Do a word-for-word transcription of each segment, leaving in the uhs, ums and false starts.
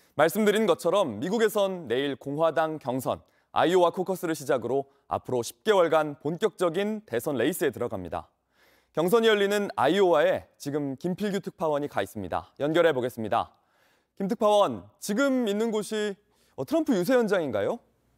말씀드린 것처럼 미국에선 내일 공화당 경선, 아이오와 코커스를 시작으로 앞으로 십 개월간 본격적인 대선 레이스에 들어갑니다. 경선이 열리는 아이오와에 지금 김필규 특파원이 가 있습니다. 연결해 보겠습니다. 김 특파원, 지금 있는 곳이 트럼프 유세 현장인가요?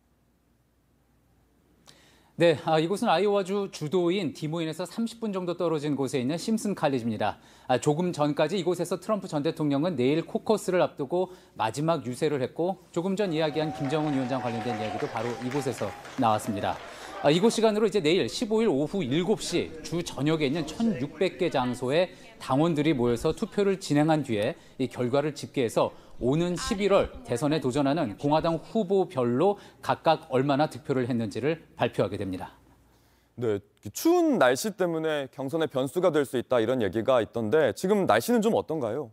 네, 아, 이곳은 아이오와주 주도인 디모인에서 삼십 분 정도 떨어진 곳에 있는 심슨 칼리지입니다. 아, 조금 전까지 이곳에서 트럼프 전 대통령은 내일 코커스를 앞두고 마지막 유세를 했고 조금 전 이야기한 김정은 위원장 관련된 이야기도 바로 이곳에서 나왔습니다. 아, 이곳 시간으로 이제 내일 십오일 오후 일곱 시 주 전역에 있는 천육백 개 장소에 당원들이 모여서 투표를 진행한 뒤에 이 결과를 집계해서 오는 십일월 대선에 도전하는 공화당 후보별로 각각 얼마나 득표를 했는지를 발표하게 됩니다. 네, 추운 날씨 때문에 경선의 변수가 될 수 있다 이런 얘기가 있던데 지금 날씨는 좀 어떤가요?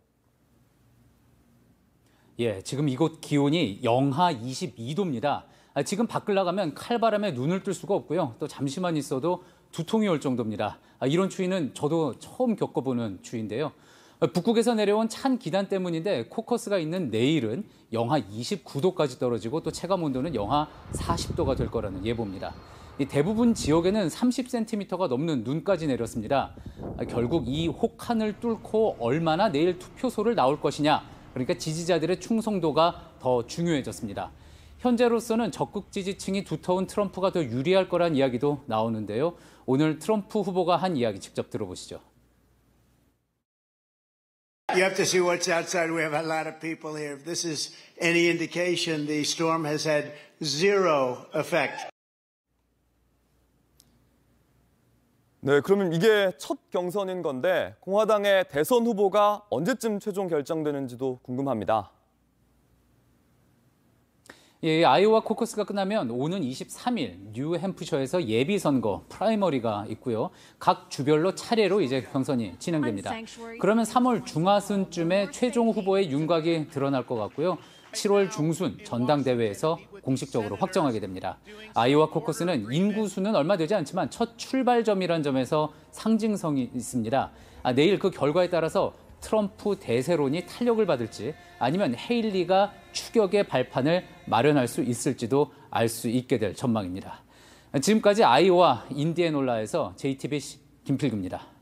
예, 지금 이곳 기온이 영하 이십이 도입니다. 지금 밖을 나가면 칼바람에 눈을 뜰 수가 없고요. 또 잠시만 있어도 두통이 올 정도입니다. 이런 추위는 저도 처음 겪어보는 추위인데요. 북극에서 내려온 찬 기단 때문인데 코커스가 있는 내일은 영하 이십구 도까지 떨어지고 또 체감 온도는 영하 사십 도가 될 거라는 예보입니다. 이 대부분 지역에는 삼십 센티미터가 넘는 눈까지 내렸습니다. 결국 이 혹한을 뚫고 얼마나 내일 투표소를 나올 것이냐, 그러니까 지지자들의 충성도가 더 중요해졌습니다. 현재로서는 적극 지지층이 두터운 트럼프가 더 유리할 거란 이야기도 나오는데요. 오늘 트럼프 후보가 한 이야기 직접 들어보시죠. You have to see what's outside. We have a lot of people here. If this is any indication, the storm has had zero effect. 네, 그러면 이게 첫 경선인 건데 공화당의 대선 후보가 언제쯤 최종 결정되는지도 궁금합니다. 예, 아이오와 코커스가 끝나면 오는 이십삼일 뉴햄프셔에서 예비선거 프라이머리가 있고요. 각 주별로 차례로 이제 경선이 진행됩니다. 그러면 삼월 중하순쯤에 최종 후보의 윤곽이 드러날 것 같고요. 칠월 중순 전당대회에서 공식적으로 확정하게 됩니다. 아이오와 코커스는 인구수는 얼마 되지 않지만 첫 출발점이라는 점에서 상징성이 있습니다. 아, 내일 그 결과에 따라서 트럼프 대세론이 탄력을 받을지 아니면 헤일리가 추격의 발판을 마련할 수 있을지도 알 수 있게 될 전망입니다. 지금까지 아이오와 인디애놀라에서 제이티비 김필규입니다.